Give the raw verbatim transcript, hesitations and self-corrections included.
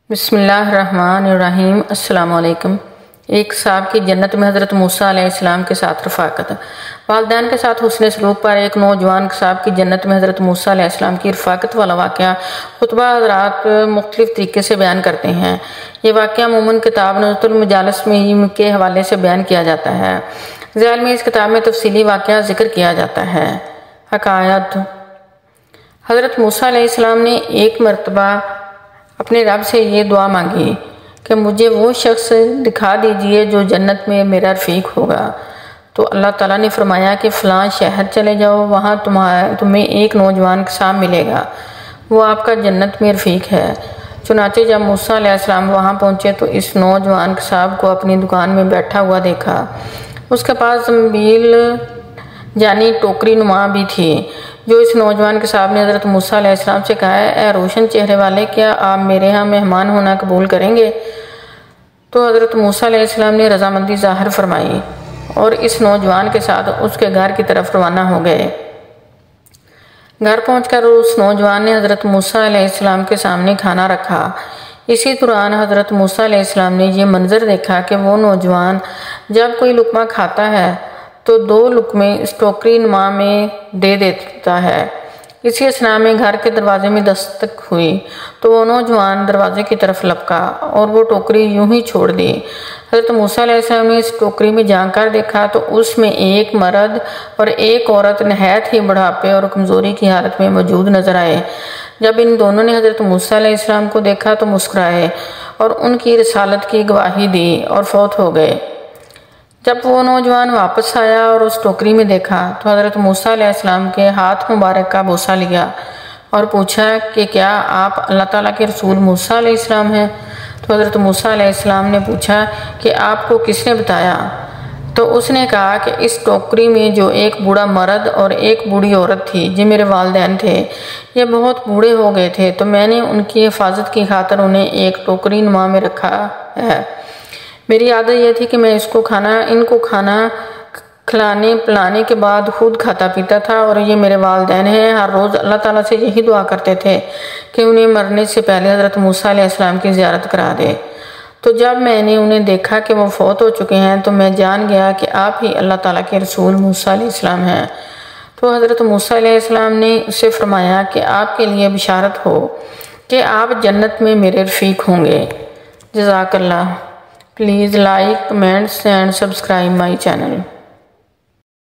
بسم اللہ الرحمن الرحیم۔ السلام علیکم۔ ایک صاحب کی جنت میں حضرت موسیٰ علیہ السلام کے ساتھ رفاقت۔ والدین کے ساتھ حسن سلوک پر ایک نوجوان صاحب کی جنت میں حضرت موسیٰ علیہ السلام کی رفاقت والا واقعہ خطبہ حضرات مختلف طریقے سے بیان کرتے ہیں۔ یہ واقعہ عموماً کتاب نظرۃ المجالس میں ہی کے حوالے سے بیان کیا جاتا ہے۔ ذیل میں اس کتاب میں تفصیلی واقعہ ذکر کیا جاتا ہے۔ حکایت: حضرت موسیٰ علیہ السلام نے ایک مرتبہ اپنے رب سے یہ دعا مانگی کہ مجھے وہ شخص دکھا دیجئے جو جنت میں میرا رفیق ہوگا۔ تو اللہ تعالیٰ نے فرمایا کہ فلاں شہر چلے جاؤ، وہاں تمہیں ایک نوجوان صاحب ملے گا، وہ آپ کا جنت میں رفیق ہے۔ چنانچہ جب موسیٰ علیہ السلام وہاں پہنچے تو اس نوجوان صاحب کو اپنی دکان میں بیٹھا ہوا دیکھا۔ اس کے پاس زنبیل یعنی ٹوکری نما بھی تھی جو اس نوجوان کے صاحب نے حضرت موسیٰ علیہ السلام سے کہا ہے، اے روشن چہرے والے، کیا آپ میرے ہاں مہمان ہونا قبول کریں گے؟ تو حضرت موسیٰ علیہ السلام نے رضامندی ظاہر فرمائی اور اس نوجوان کے ساتھ اس کے گھر کی طرف روانہ ہو گئے۔ گھر پہنچ کر اس نوجوان نے حضرت موسیٰ علیہ السلام کے سامنے کھانا رکھا۔ اسی دوران حضرت موسیٰ علیہ السلام نے یہ منظر دیکھا کہ وہ نوجوان جب کوئی لقمہ کھاتا ہے تو دو لقمے اس ٹوکری نما میں دے دیتا ہے۔ اسی اثناء میں گھر کے دروازے میں دستک ہوئی تو وہ نوجوان دروازے کی طرف لپکا اور وہ ٹوکری یوں ہی چھوڑ دی۔ حضرت موسیٰ علیہ السلام نے اس ٹوکری میں جھانک کر دیکھا تو اس میں ایک مرد اور ایک عورت نہایت ہی بڑھاپے اور کمزوری کی حالت میں موجود نظر آئے۔ جب ان دونوں نے حضرت موسیٰ علیہ السلام کو دیکھا تو مسکرائے اور ان کی رسالت کی گواہی دی اور فوت ہو گئے۔ جب وہ نوجوان واپس آیا اور اس ٹوکری میں دیکھا تو حضرت موسیٰ علیہ السلام کے ہاتھ مبارک کا بوسہ لیا اور پوچھا کہ کیا آپ اللہ تعالیٰ کے رسول موسیٰ علیہ السلام ہیں؟ تو حضرت موسیٰ علیہ السلام نے پوچھا کہ آپ کو کس نے بتایا؟ تو اس نے کہا کہ اس ٹوکری میں جو ایک بوڑھا مرد اور ایک بوڑھی عورت تھی جو میرے والدین تھے، یہ بہت بوڑھے ہو گئے تھے تو میں نے ان کی حفاظت کی خاطر انہیں ایک ٹوکری نما میں رکھا ہے۔ میری عادت یہ تھی کہ میں اس کو کھانا ان کو کھانا کھلانے پلانے کے بعد خود کھاتا پیتا تھا، اور یہ میرے والدین ہیں۔ ہر روز اللہ تعالیٰ سے یہی دعا کرتے تھے کہ انہیں مرنے سے پہلے حضرت موسیٰ علیہ السلام کی زیارت کرا دے۔ تو جب میں نے انہیں دیکھا کہ وہ فوت ہو چکے ہیں تو میں جان گیا کہ آپ ہی اللہ تعالیٰ کے رسول موسیٰ علیہ السلام ہیں۔ تو حضرت موسیٰ علیہ السلام نے اسے فرمایا کہ آپ کے لیے بشارت ہو کہ آپ جنت میں میرے رفیق ہوں گے۔ جزاک اللہ۔ Please like, comment and subscribe my channel.